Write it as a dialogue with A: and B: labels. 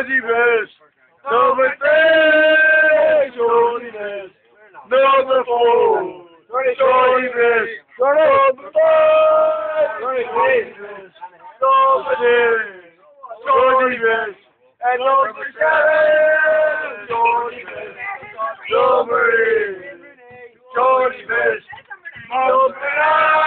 A: Georgie Best. Number 3, Georgie Best. Number 4, Georgie Best. Number 5, Georgie Best. Number 6, Georgie Best. And number 7, Georgie Best. Number 8, Georgie Best. Number 9.